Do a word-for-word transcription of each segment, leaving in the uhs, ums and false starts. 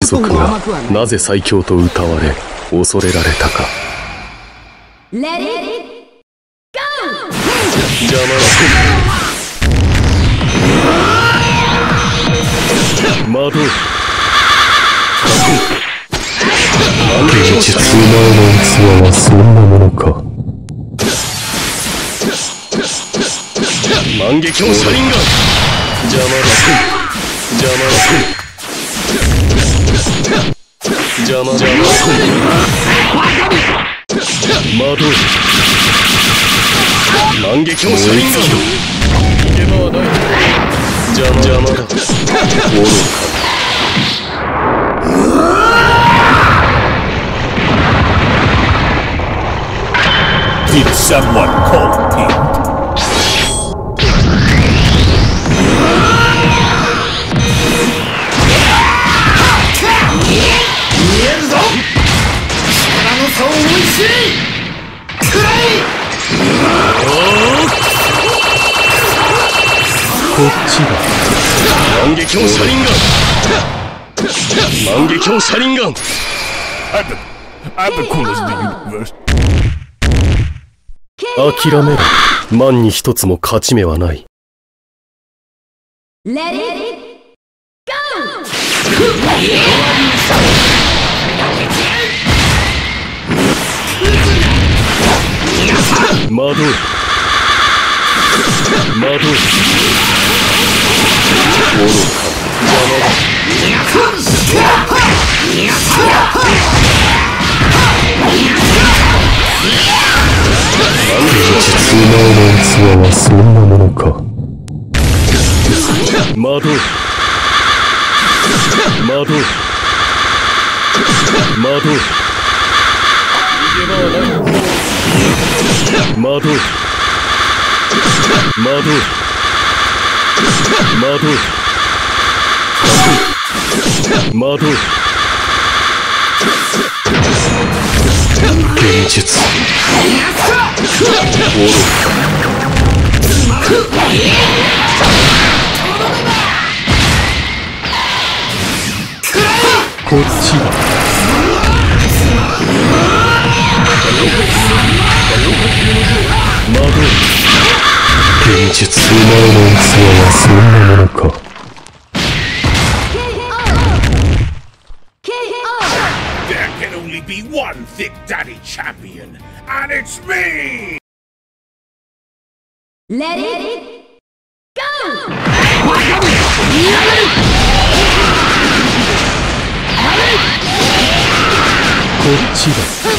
族がなぜ最強と謳われ恐れられたか。 レディーゴー。 邪魔だ。魔導現実。お前の器はそんなものか。万華鏡車輪が邪魔だ。邪魔だ。邪魔邪魔魔導万華鏡車輪が逃げ場はない。邪魔邪魔だ。愚か。 Did someone call Pete? 見えるぞ。力の差を思い知りくらい。 こっちだ。万華鏡車輪ガン。万華鏡車輪ガン。 I'm the coolest in the universe. 諦めろ。万に一つも勝ち目はない。 レディーゴー。魔導魔導愚か。お前の器はそんなものか。魔導魔導魔導逃げ場はない。魔導魔導魔導魔導現実。愚か。こっちだ。魔導現実。お前の器はそんなものか。 There can only be one Thick Daddy champion, and it's me! ー。レディーゴー。 こっちだ。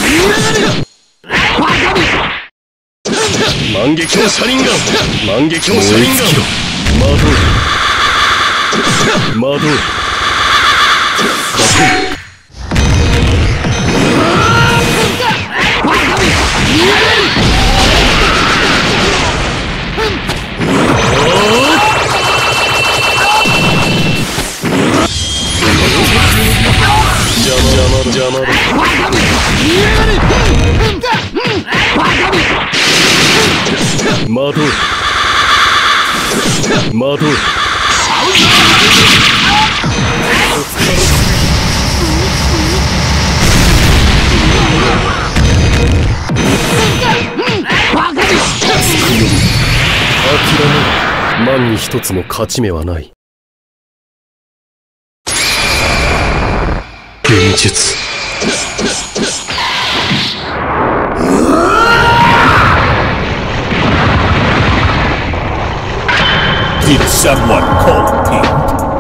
万華鏡車輪ガン。万華鏡車輪ガン。魔導魔導邪魔邪魔だ。魔導魔導諦めろ。万に一つも勝ち目はない。現実。 Did someone call Pete?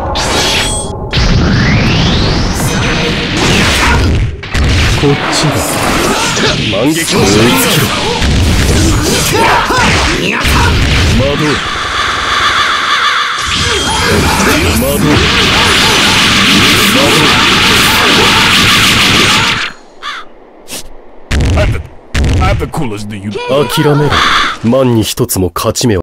こっちだ。万華鏡車輪ガン。魔導魔導 I'm the, I'm the coolest in the universe. 諦めろ。万に一つも勝ち目は